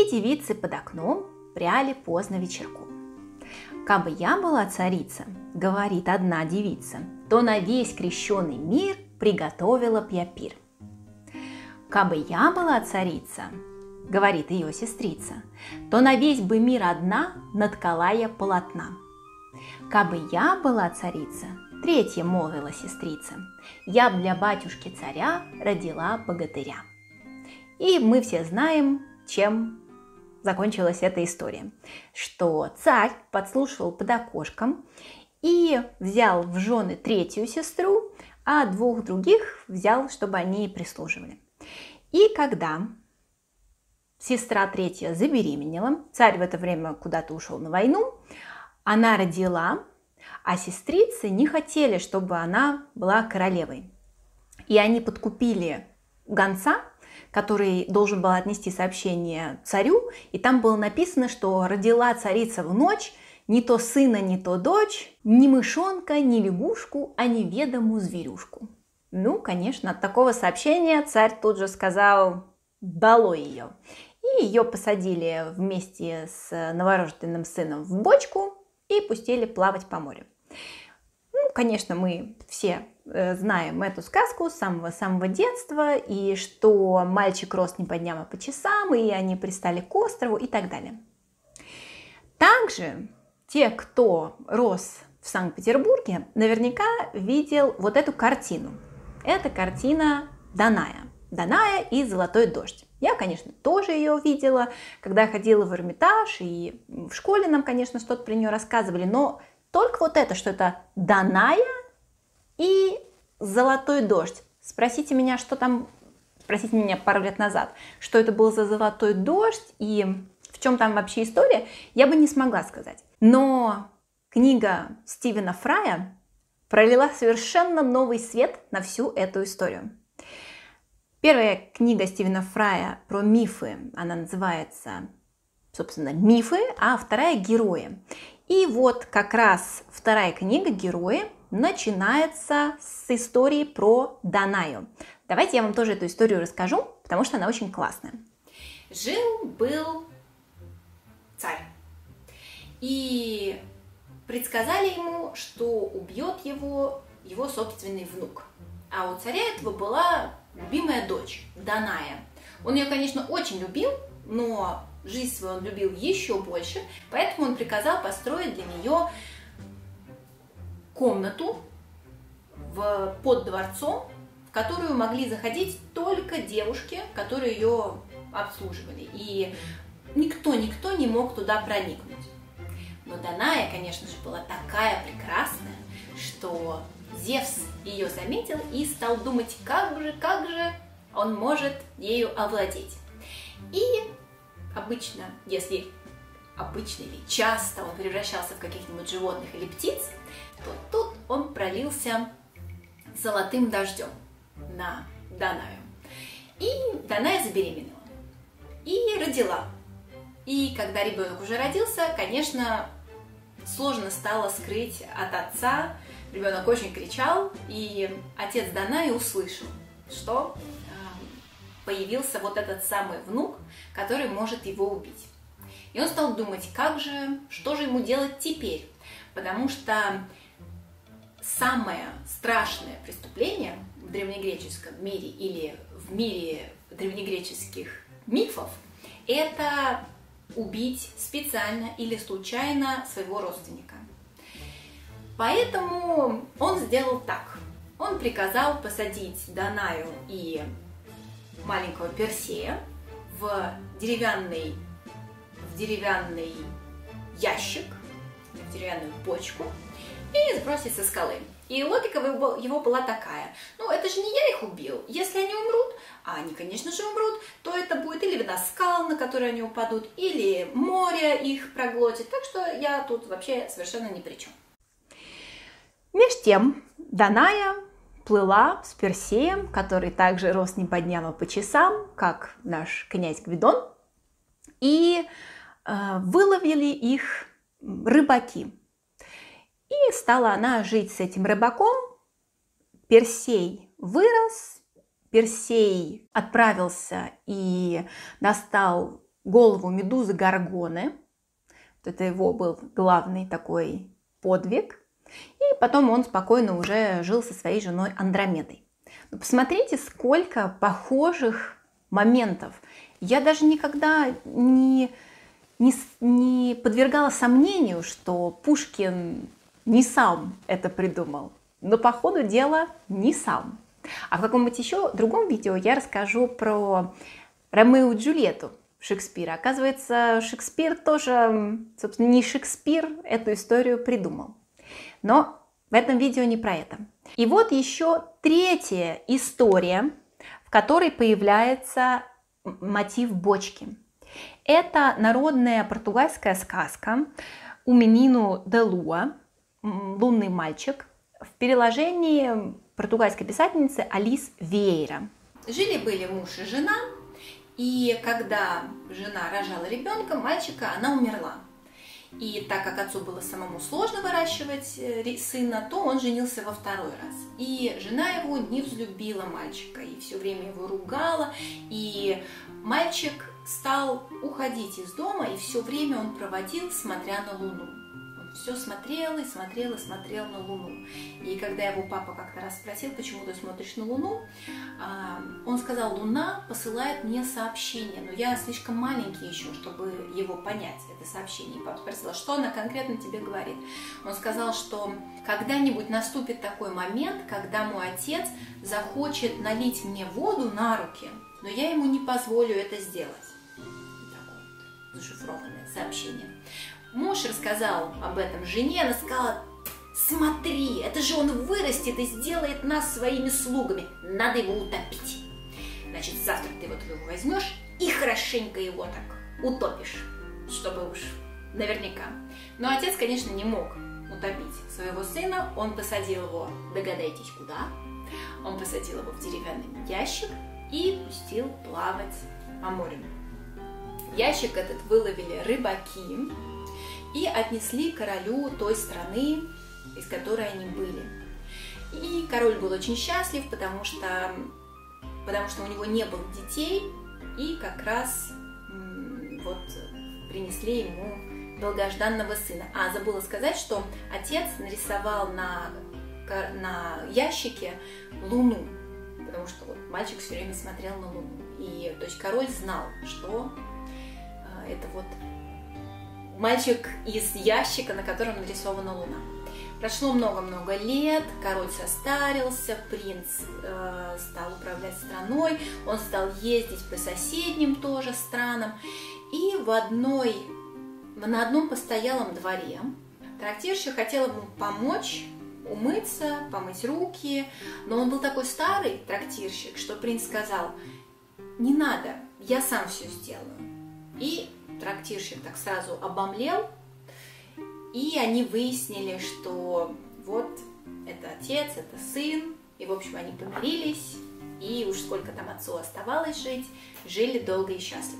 и девицы под окном пряли поздно вечерком. «Кабы я была царица, — говорит одна девица, — то на весь крещеный мир приготовила б я пир. Кабы я была царица, — говорит ее сестрица, — то на весь бы мир одна наткала я полотна. Кабы я была царица, — третья молвила сестрица, — я б для батюшки царя родила богатыря». И мы все знаем, чем закончилась эта история. Что царь подслушивал под окошком и взял в жены третью сестру, а двух других взял, чтобы они прислуживали. И когда сестра третья забеременела, царь в это время куда-то ушел на войну, она родила, а сестрицы не хотели, чтобы она была королевой. И они подкупили гонца, который должен был отнести сообщение царю, и там было написано, что родила царица в ночь не то сына, не то дочь, ни мышонка, ни лягушку, а неведомую зверюшку. Ну, конечно, от такого сообщения царь тут же сказал: «Долой ее!» И ее посадили вместе с новорожденным сыном в бочку и пустили плавать по морю. Ну, конечно, мы все знаем эту сказку с самого-самого детства, и что мальчик рос не по дням, а по часам, и они пристали к острову и так далее. Также те, кто рос в Санкт-Петербурге, наверняка видел вот эту картину. Это картина Даная. Даная и «Золотой дождь». Я, конечно, тоже ее видела, когда ходила в Эрмитаж, и в школе нам, конечно, что-то про нее рассказывали, но только вот это, что это Даная и «Золотой дождь». Спросите меня, что там, спросите меня пару лет назад, что это был за «Золотой дождь» и в чем там вообще история, я бы не смогла сказать. Но книга Стивена Фрая пролила совершенно новый свет на всю эту историю. Первая книга Стивена Фрая про мифы, она называется, собственно, «Мифы», а вторая «Герои». И вот как раз вторая книга «Герои» начинается с истории про Данаю. Давайте я вам тоже эту историю расскажу, потому что она очень классная. Жил-был царь, и предсказали ему, что убьет его собственный внук. А у царя этого была любимая дочь Даная. Он ее, конечно, очень любил, но жизнь свою он любил еще больше, поэтому он приказал построить для нее комнату под дворцом, в которую могли заходить только девушки, которые ее обслуживали. И никто не мог туда проникнуть. Но Даная, конечно же, была такая прекрасная, что Зевс ее заметил и стал думать, как же он может ею овладеть. И обычно или часто он превращался в каких-нибудь животных или птиц, то тут он пролился золотым дождем на Данаю. И Даная забеременела и родила. И когда ребенок уже родился, конечно, сложно стало скрыть от отца. Ребенок очень кричал, и отец Данаи услышал, что появился вот этот самый внук, который может его убить. И он стал думать, что же ему делать теперь, потому что самое страшное преступление в древнегреческом мире или в мире древнегреческих мифов – это убить специально или случайно своего родственника. Поэтому он сделал так. Он приказал посадить Данаю и маленького Персея в деревянный ящик, в деревянную бочку и сбросить со скалы. И логика его была такая: ну, это же не я их убил. Если они умрут, а они, конечно же, умрут, то это будет или вода скал, на которые они упадут, или море их проглотит. Так что я тут вообще совершенно ни при чем. Меж тем Даная плыла с Персеем, который также рос не по дням, а по часам, как наш князь Гвидон, и выловили их рыбаки. И стала она жить с этим рыбаком. Персей вырос, Персей отправился и достал голову медузы Горгоны. Это его был главный такой подвиг. И потом он спокойно уже жил со своей женой Андромедой. Но посмотрите, сколько похожих моментов. Я даже никогда не подвергала сомнению, что Пушкин не сам это придумал. Но по ходу дела не сам. А в каком-нибудь еще другом видео я расскажу про Ромео и Джульетту Шекспира. Оказывается, Шекспир тоже, собственно, не Шекспир эту историю придумал. Но в этом видео не про это. И вот еще третья история, в которой появляется мотив бочки. Это народная португальская сказка «У менину де луа», «Лунный мальчик», в переложении португальской писательницы Алис Виейра. Жили-были муж и жена, и когда жена рожала ребенка, мальчика, она умерла. И так как отцу было самому сложно выращивать сына, то он женился во второй раз. И жена его не взлюбила мальчика, и все время его ругала. И мальчик стал уходить из дома, и все время он проводил, смотря на луну. Он все смотрел и смотрел и смотрел на луну. И когда его папа как-то раз спросил, почему ты смотришь на луну, он сказал: луна посылает мне сообщение, но я слишком маленький еще, чтобы его понять, это сообщение. И папа спросил: что она конкретно тебе говорит? Он сказал, что когда-нибудь наступит такой момент, когда мой отец захочет налить мне воду на руки, но я ему не позволю это сделать. Такое вот зашифрованное сообщение. Муж рассказал об этом жене, она сказала: смотри, это же он вырастет и сделает нас своими слугами, надо его утопить. Значит, завтра ты вот его возьмешь и хорошенько его так утопишь, чтобы уж наверняка. Но отец, конечно, не мог утопить своего сына, он посадил его, догадайтесь куда, он посадил его в деревянный ящик и пустил плавать по морю. Ящик этот выловили рыбаки и отнесли королю той страны, из которой они были. И король был очень счастлив, потому что у него не было детей, и как раз вот принесли ему долгожданного сына. А забыла сказать, что отец нарисовал на ящике луну, потому что вот мальчик все время смотрел на луну. И то есть король знал, что это вот мальчик из ящика, на котором нарисована луна. Прошло много-много лет, король состарился, принц стал управлять страной, он стал ездить по соседним тоже странам. И на одном постоялом дворе трактирщик хотел ему помочь умыться, помыть руки, но он был такой старый трактирщик, что принц сказал: не надо, я сам все сделаю. И трактирщик так сразу обомлел, и они выяснили, что вот это отец, это сын, и в общем они помирились, и уж сколько там отцу оставалось жить, жили долго и счастливо.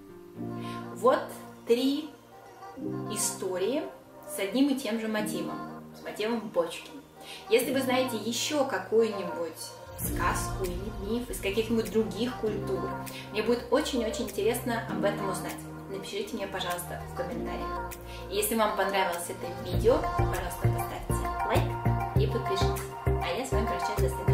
Вот 3 истории с одним и тем же мотивом, с мотивом бочки. Если вы знаете еще какую-нибудь сказку или миф из каких-нибудь других культур, мне будет очень-очень интересно об этом узнать. Напишите мне, пожалуйста, в комментариях. И если вам понравилось это видео, пожалуйста, поставьте лайк и подпишитесь. А я с вами прощаюсь до следующего.